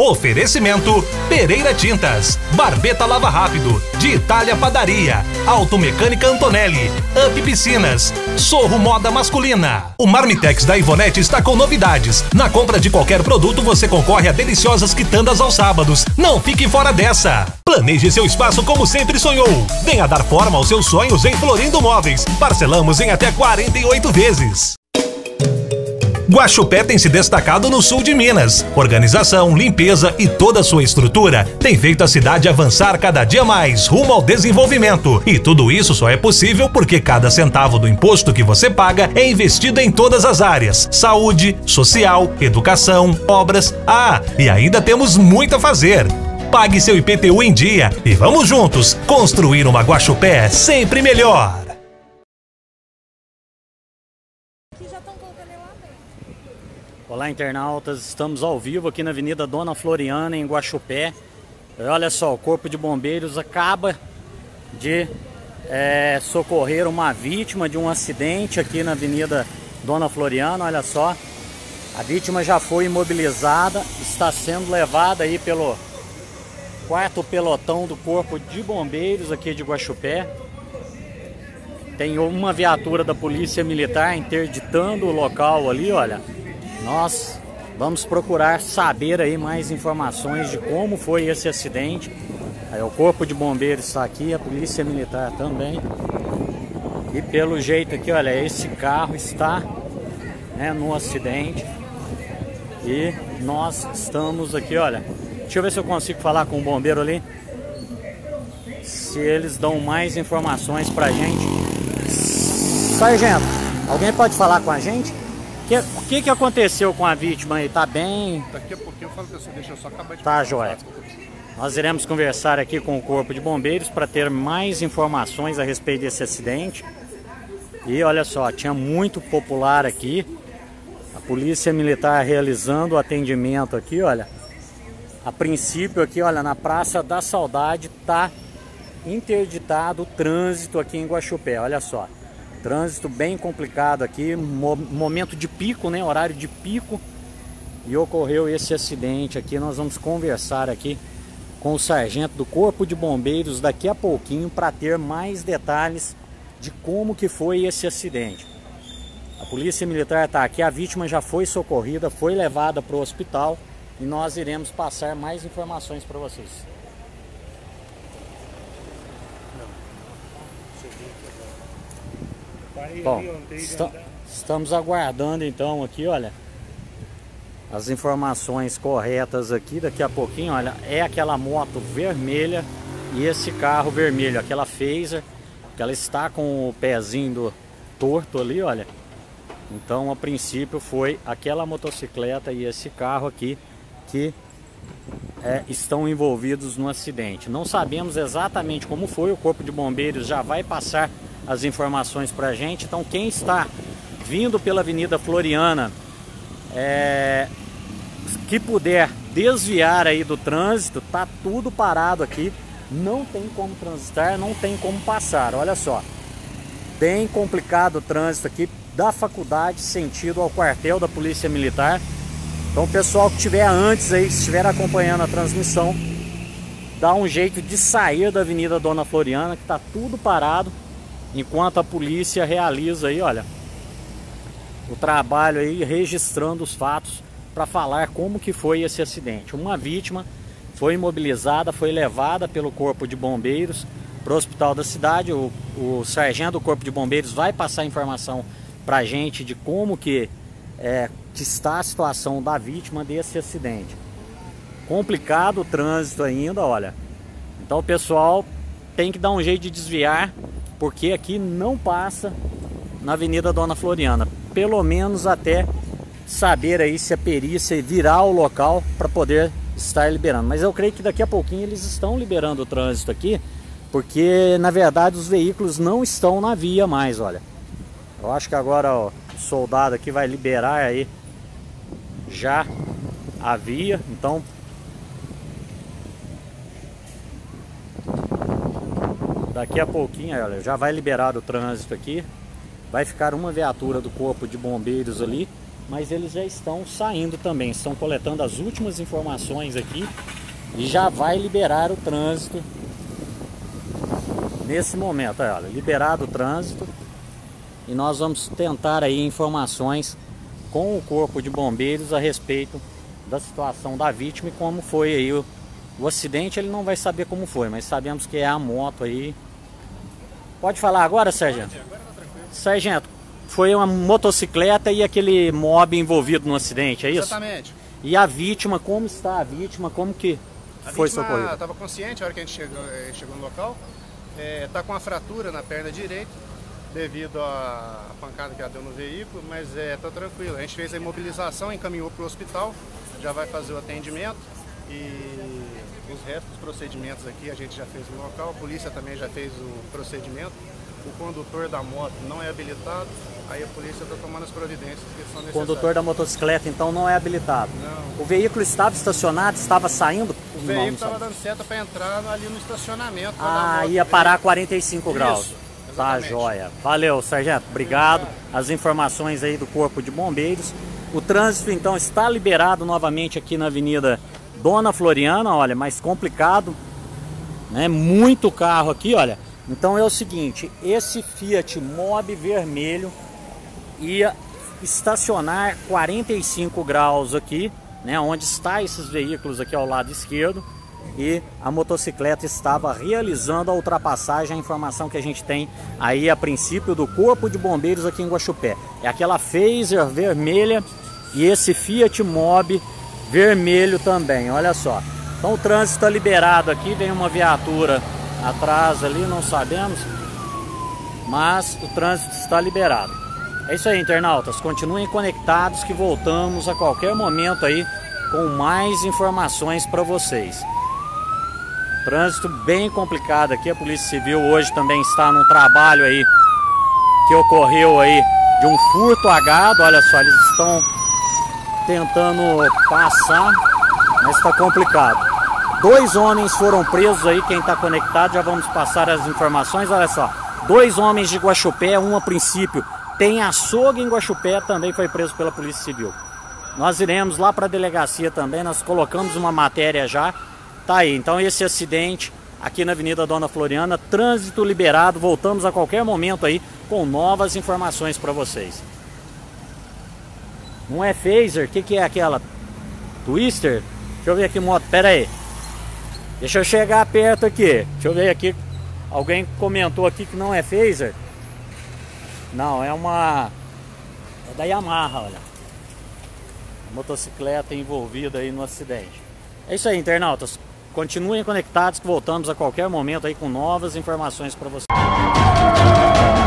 Oferecimento Pereira Tintas, Barbeta Lava Rápido, de Itália Padaria, Automecânica Antonelli, Up Piscinas, Sorro Moda Masculina. O Marmitex da Ivonete está com novidades. Na compra de qualquer produto você concorre a deliciosas quitandas aos sábados. Não fique fora dessa. Planeje seu espaço como sempre sonhou. Venha dar forma aos seus sonhos em Florindo Móveis. Parcelamos em até 48 vezes. Guaxupé tem se destacado no sul de Minas. Organização, limpeza e toda a sua estrutura tem feito a cidade avançar cada dia mais rumo ao desenvolvimento. E tudo isso só é possível porque cada centavo do imposto que você paga é investido em todas as áreas: saúde, social, educação, obras. E ainda temos muito a fazer. Pague seu IPTU em dia e vamos juntos construir uma Guaxupé sempre melhor. Olá, internautas, estamos ao vivo aqui na Avenida Dona Floriana, em Guaxupé. Olha só, o Corpo de Bombeiros acaba de socorrer uma vítima de um acidente aqui na Avenida Dona Floriana. Olha só, a vítima já foi imobilizada, está sendo levada aí pelo 4º pelotão do Corpo de Bombeiros aqui de Guaxupé. Tem uma viatura da Polícia Militar interditando o local ali, olha. Nós vamos procurar saber aí mais informações de como foi esse acidente. Aí, o Corpo de Bombeiros está aqui, a Polícia Militar também. E pelo jeito aqui, olha, esse carro está no acidente. E nós estamos aqui, olha. Deixa eu ver se eu consigo falar com o bombeiro ali. Se eles dão mais informações pra gente. Sargento, alguém pode falar com a gente? O que aconteceu com a vítima aí? Tá bem? Daqui a pouquinho eu falo pra você, deixa eu só acabar de... Tá, joia. Nós iremos conversar aqui com o Corpo de Bombeiros para ter mais informações a respeito desse acidente. E olha só, tinha muito popular aqui. A Polícia Militar realizando o atendimento aqui, olha. A princípio aqui, olha, na Praça da Saudade tá interditado o trânsito aqui em Guaxupé, olha só. Trânsito bem complicado aqui, momento de pico, né? Horário de pico. E ocorreu esse acidente aqui. Nós vamos conversar aqui com o sargento do Corpo de Bombeiros daqui a pouquinho para ter mais detalhes de como que foi esse acidente. A Polícia Militar está aqui, a vítima já foi socorrida, foi levada para o hospital e nós iremos passar mais informações para vocês. Bom, estamos aguardando então aqui, olha, as informações corretas aqui. Daqui a pouquinho, olha, é aquela moto vermelha e esse carro vermelho, aquela Phaser, que ela está com o pezinho torto ali, olha. Então, a princípio foi aquela motocicleta e esse carro aqui que estão envolvidos no acidente. Não sabemos exatamente como foi, o Corpo de Bombeiros já vai passar as informações para a gente. Então, quem está vindo pela Avenida Floriana, que puder desviar aí do trânsito, tá tudo parado aqui, não tem como transitar, não tem como passar. Olha só, bem complicado o trânsito aqui da faculdade sentido ao quartel da Polícia Militar. Então, o pessoal que estiver antes aí, se estiver acompanhando a transmissão, dá um jeito de sair da Avenida Dona Floriana, que tá tudo parado, enquanto a polícia realiza aí, olha, o trabalho aí, registrando os fatos para falar como que foi esse acidente. Uma vítima foi imobilizada, foi levada pelo Corpo de Bombeiros para o hospital da cidade. O sargento do Corpo de Bombeiros vai passar informação para a gente de como que está a situação da vítima desse acidente. Complicado o trânsito ainda, olha. Então o pessoal tem que dar um jeito de desviar, porque aqui não passa na Avenida Dona Floriana, pelo menos até saber aí se a perícia virar o local para poder estar liberando. Mas eu creio que daqui a pouquinho eles estão liberando o trânsito aqui, porque na verdade os veículos não estão na via mais, olha. Eu acho que agora, ó, o soldado aqui vai liberar aí já a via, então daqui a pouquinho, olha, já vai liberar o trânsito aqui. Vai ficar uma viatura do Corpo de Bombeiros ali mas eles já estão saindo também, estão coletando as últimas informações aqui e já vai liberar o trânsito nesse momento. Olha, liberado o trânsito e nós vamos tentar aí informações com o Corpo de Bombeiros a respeito da situação da vítima e como foi aí o acidente. Ele não vai saber como foi, mas sabemos que é a moto aí. Pode falar agora, sargento? Agora tá tranquilo. Sargento, foi uma motocicleta e aquele mob envolvido no acidente, é isso? Exatamente. E a vítima, como está a vítima, como que foi socorrida? A estava consciente a hora que a gente chegou no local. Está com uma fratura na perna direita devido à pancada que ela deu no veículo, mas está tranquilo. A gente fez a imobilização, encaminhou para o hospital, já vai fazer o atendimento e os restos dos procedimentos aqui a gente já fez no local, a polícia também já fez o procedimento. O condutor da moto não é habilitado, aí a polícia está tomando as providências que são necessárias. O condutor da motocicleta então não é habilitado? Não. O veículo estava estacionado, estava saindo? O veículo estava dando seta para entrar ali no estacionamento. Ah, ia parar 45 graus. Isso, tá, exatamente. joia. Valeu, sargento. Obrigado. As informações aí do Corpo de Bombeiros. O trânsito então está liberado novamente aqui na Avenida Dona Floriana, olha, mais complicado, né? Muito carro aqui, olha. Então é o seguinte, esse Fiat Mobi vermelho ia estacionar 45 graus aqui, né? Onde está esses veículos aqui ao lado esquerdo, e a motocicleta estava realizando a ultrapassagem. A informação que a gente tem aí a princípio do Corpo de Bombeiros aqui em Guaxupé é aquela Phaser vermelha e esse Fiat Mobi vermelho também, olha só. Então o trânsito está liberado aqui, vem uma viatura atrás ali, não sabemos, mas o trânsito está liberado. É isso aí, internautas, continuem conectados que voltamos a qualquer momento aí com mais informações para vocês. Trânsito bem complicado aqui, a Polícia Civil hoje também está num trabalho aí que ocorreu aí de um furto a gado. Olha só, eles estão tentando passar, mas está complicado. 2 homens foram presos aí, quem está conectado, já vamos passar as informações. Olha só, 2 homens de Guaxupé, um a princípio tem açougue em Guaxupé, também foi preso pela Polícia Civil. Nós iremos lá para a delegacia também, nós colocamos uma matéria já. Tá aí, então esse acidente aqui na Avenida Dona Floriana, trânsito liberado, voltamos a qualquer momento aí com novas informações para vocês. Não é Phaser, o que é aquela? Twister? Deixa eu ver aqui moto, pera aí. Deixa eu chegar perto aqui, deixa eu ver aqui, alguém comentou aqui que não é Phaser. Não, é da Yamaha, olha. A motocicleta envolvida aí no acidente. É isso aí, internautas. Continuem conectados que voltamos a qualquer momento aí com novas informações para vocês.